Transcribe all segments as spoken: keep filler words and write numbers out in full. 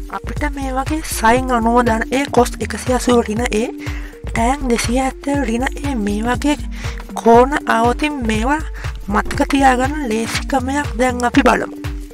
අපිට මේ වගේ සයින් අනූව දන ඒ කොස් එකසිය අසූ රින ඒ ටෑන් දෙසිය හැත්තෑ රින ඒ මේ වගේ කෝණ අවතින් මේවා මතක තියාගන්න ලේසිකමයක් දැන් අපි බලමු.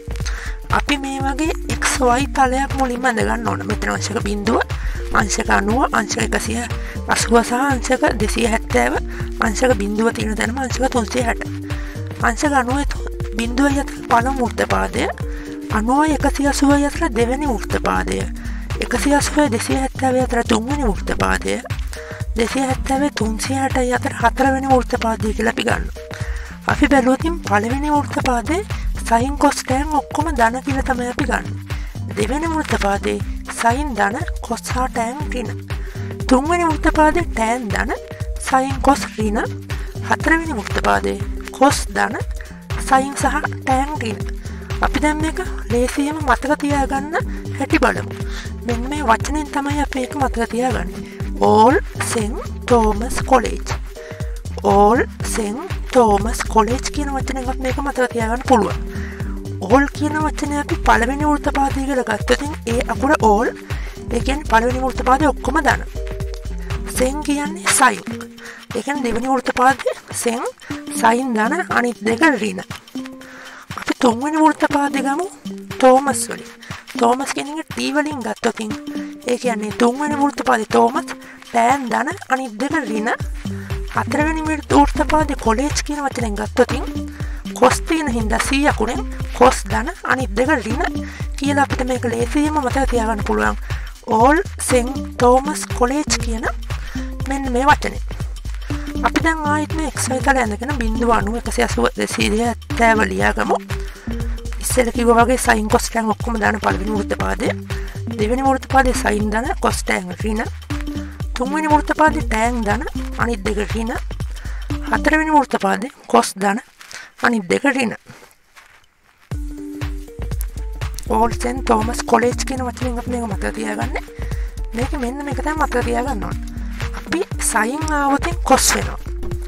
අපි මේ වගේ එක්ස්වයි තලයක් මුලින්ම අඳගන්න ඕන. මෙතන අංශක බිඳුව, අංශක අනූව, අංශක එකසිය අසූව සහ අංශක දෙසිය හැත්තෑව, අංශක බිඳුව තියෙන තැනම අංශක තුන්සිය හැට. අංශක අනූව බිඳුව යතර පළමු වෘත්තපාදය, අනූව එකසිය අසූව යතර දෙවැනි වෘත්තපාදය, එකසිය අසූව දෙසිය හැත්තෑව යතර තුන්වෙනි වෘත්තපාදය, දෙසිය හැත්තෑව තුන්සිය හැට යතර හතරවෙනි වෘත්තපාදය කියලා අපි ගන්නවා. අපි බැලුවොතින් පළවෙනි වෘත්තපාදයේ සයින් කොස් ටෑන් ඔක්කොම ධන කියලා තමයි අපි ගන්න. දෙවෙනි වෘත්තපාදයේ සයින් ධන කොස් හා ටෑන් ඍණ. තුන්වෙනි වෘත්තපාදයේ ටෑන් ධන සයින් කොස් ඍණ. හතරවෙනි වෘත්තපාදයේ කොස් ධන සයින් සහ ටෑන් ඍණ. අපි දැන් මේක ලේසියෙන්ම මතක තියාගන්න හැටි බලමු. මෙන්න මේ වචනෙන් තමයි අපි ඒක මතක තියාගන්නේ. All Saint Thomas College. All Saint Thomas College කියන වචනයෙන් අපි මේක මතක තියාගන්න පුළුවන්. all කියන වචනේ අපි පළවෙනි වෘත්තපාදය කියලා ගත්තොත් ඒ අකුර all, ඒ කියන්නේ පළවෙනි වෘත්තපාදයේ ඔක්කොම ධන. Saint කියන්නේ sin. ඒ කියන්නේ දෙවෙනි වෘත්තපාදයේ Saint sin ධන අනිත් දෙක ඍණ. අපි තුන්වෙනි වෘත්තපාදය ගමු Thomas වලින්. Thomas කියන එක T වලින් ගත්තොත් ඒ කියන්නේ තුන්වෙනි වෘත්තපාදයේ Thomas tan ධන අනිත් දෙක ඍණ. හතරවෙනි වෘත්තපාදයේ college කියන වචනෙන් ගත්තොත් කොස් තියෙන හින්දා C අකුරෙන් කොස් ධන අනිත් දෙක ඍණ කියලා අපිට මේක ලේසියෙන්ම මතක තියාගන්න පුළුවන්. All Saint Thomas College කියන මෙන්න මේ වචනේ. අපි දැන් ආයෙත් මේ xy තලය ඇඳගෙන බිංදුව අනූව එකසිය අසූව දෙසිය හැත්තෑව ලියාගමු. ඉස්සෙල්ලා කිව්වා වගේ sin cos tan ඔක්කොම දාන පළවෙනි වෘත්තපාදයේ, දෙවෙනි වෘත්තපාදයේ sin ධන cos tan ඍණ, තුන්වෙනි වෘත්තපාදයේ tan ධන අනිත් දෙක ඍණ, හතරවෙනි වෘත්තපාදයේ cos ධන අනිත් දෙක ඍණ. All Saint Thomas College කියන වචනෙන් අපි මේක මතක තියාගන්න. මේක මෙන්න මේක තමයි මතක තියාගන්න ඕන. අපි sin ආවතින් cos වෙනවා.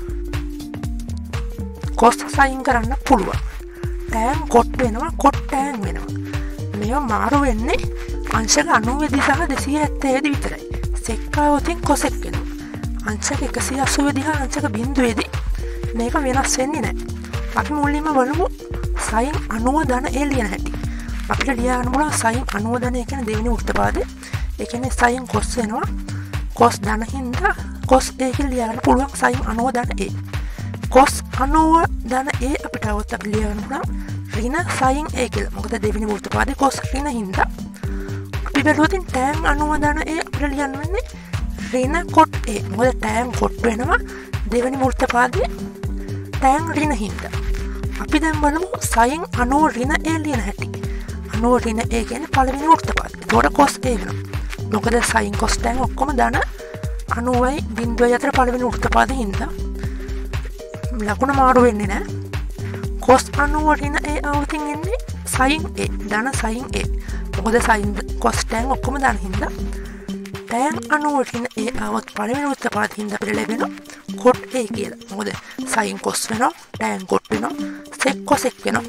cos sin කරන්න පුළුවන්. tan cot වෙනවා, cot tan වෙනවා. මේවා මාරු වෙන්නේ අංශක අනූව දී සහ දෙසිය හැත්තෑ දී විතරයි. sec ආවතින් cosec වෙනවා. අංශක එකසිය අසූව දී හා අංශක බිංදුව දී මේක වෙනස් වෙන්නේ නැහැ. අපි මුලින්ම බලමු sin අනූව ධන ඒ ලියන හැටි. අපිට ලියන්න පුළුවන් sin අනූව ධන ඒ කියන්නේ දෙවෙනි වෘත්තපාදයේ. ඒ කියන්නේ sin cos වෙනවා. cos ධන හින්දා cos a කියලා ලියන්න පුළුවන් sin අනූව ධන a. cos අනූව ධන a අපිට આવත් අපි ලියන්න පුළුවන් ඍණ sin a කියලා. මොකද දෙවෙනි වෘත්තපාදයේ cos ඍණ හින්දා. අපි බැලුවොත් tan අනූව ධන a අපිට ලියන්න වෙන්නේ ඍණ cot a. මොකද tan cot වෙනවා දෙවෙනි වෘත්තපාදයේ tan ඍණ හින්දා. අපි දැන් බලමු sin අනූව ඍණ a ලියන හැටි. අනූව ඍණ a කියන්නේ පළවෙනි වෘත්තපාදය. ඒකට cos a වෙනවා. මොකද sin cos tan ඔක්කොම ධන අනූවයි බිංදුවයි අතර පළවෙනි වෘත්තපාදයේ හින්දා ලකුණ මාරු වෙන්නේ නැහැ. cos අනූව ඍණ a આવතින් එන්නේ sin a ධන sin a. මොකද sin cos tan ඔක්කොම ධන හින්දා tan අනූව ඍණ a આવත් පළවෙනි වෘත්තපාදයේ හින්දා අපිට ලැබෙනවා cot a කියලා. මොකද sin cos වෙනවා, tan cot වෙනවා, sec cosec වෙනවා.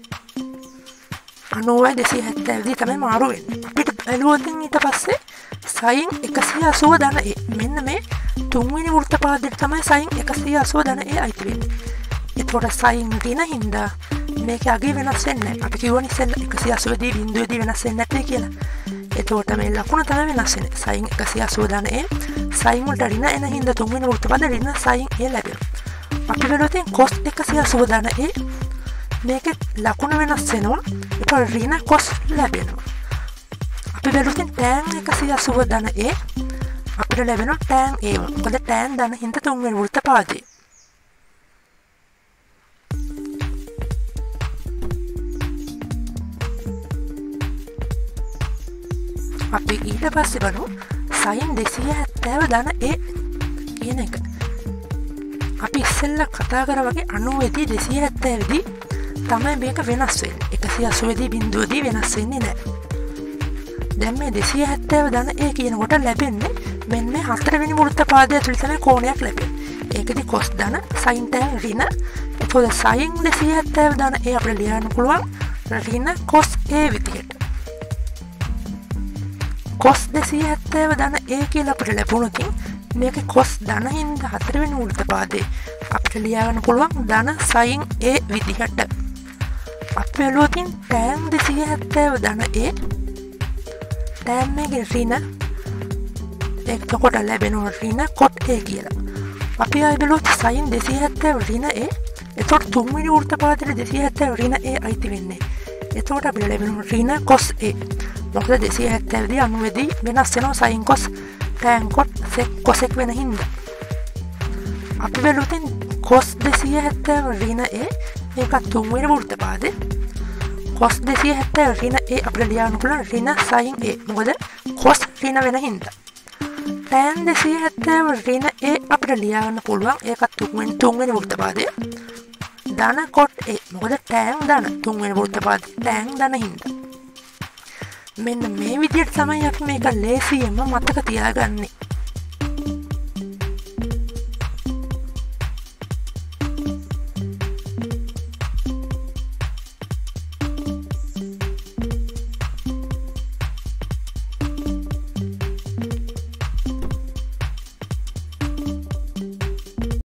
අනූවයි දෙසිය හැත්තෑ දී තමයි මාරු වෙන්නේ. අපිට බැලුවොත් ඊට පස්සේ sin එකසිය අසූව ධන a. මෙන්න මේ තුන්වෙනි වෘත්තපාදයට තමයි sin එකසිය අසූව ධන a අයිති වෙන්නේ. එතකොට sin ඍණ හින්දා මේකේ අගේ වෙනස් වෙන්නේ නැහැ. අපි කිව්වනේ ඉතින් එකසිය අසූව දී බිංදුව දී වෙනස් වෙන්නේ නැත්තේ කියලා. එතකොට මේ ලකුණ තමයි වෙනස් වෙන්නේ. sin එකසිය අසූව ධන a sin වලට ඍණ එන හින්දා තුන්වෙනි වෘත්තපාද ඍණ sin a ලැබෙනවා. අපි බලුවොත් cos එකසිය අසූව ධන a මේකේ ලකුණ වෙනස් වෙනවා. ඒක ඍණ cos ලැබෙනවා. අපි බලුවොත් tan එකසිය අසූව ධන a අපිට ලැබෙනවා tan a. මොකද tan ධන හින්දා තුන්වෙනි වෘත්තපාදයේ. අපි ඊට පස්සේ බලමු sin දෙසිය හැත්තෑව ධන a කියන එක. අපි ඉස්සෙල්ලා කතා කරා වගේ අනූව දී දෙසිය හැත්තෑව දී තමයි මේක වෙනස් වෙන්නේ. එකසිය අසූව දී බිංදුව දී වෙනස් වෙන්නේ නැහැ. දැන් මේ දෙසිය හැත්තෑව ධන a කියනකොට ලැබෙන්නේ මෙන්න මේ හතරවෙනි වෘත්තපාදය ඇතුළේ තමයි කෝණයක් ලැබෙන්නේ. ඒකදී cos ධන sin tan ඍණ. එතකොට sin දෙසිය හැත්තෑව ධන a අපිට ලියන්න පුළුවන් ඍණ cos a විදියට. කොස් දෙසිය හැත්තෑව ධන ඒ කියලා අපිට ලැබුණොතින් මේක කොස් ධන හින්දා හතරවෙනි වෘත්තපාදේ අපිට ලියාගන්න පුළුවන් ධන sin a විදිහට. අපි බැලුවොතින් tan දෙසිය හැත්තෑව ධන a tan එකේ ඍණ එතකොට ලැබෙනවා ඍණ cot a කියලා. අපි ආයෙ බැලුවොත් sin දෙසිය හැත්තෑව ඍණ a එතකොට තුන්වෙනි වෘත්තපාදේ දෙසිය හැත්තෑව ඍණ a අයිති වෙන්නේ. එතකොට අපිට ලැබෙනවා ඍණ cos a. මොකද දෙසිය හැත්තෑව දී අනුවේදී වෙනස් වෙනවා sin cos tan cot sec cosec වෙන හින්දා. අපි බැලුවොත් cos දෙසිය හැත්තෑව ඍණ a මේක තුන්වෙනි වෘත්තපාදේ cos දෙසිය හැත්තෑව ඍණ a අපිට ලියන්න පුළුවන් ඍණ sin a. මොකද cos ඍණ වෙන හින්දා. tan දෙසිය හැත්තෑව ඍණ a අපිට ලියන්න පුළුවන් ඒකත් තුන්වෙනි තුන්වෙනි වෘත්තපාදේ ධන cot a. මොකද tan ධන තුන්වෙනි වෘත්තපාදේ tan ධන හින්දා. මෙන්න මේ විදිහට තමයි අපි මේක ලේසියෙන්ම මතක තියාගන්නේ.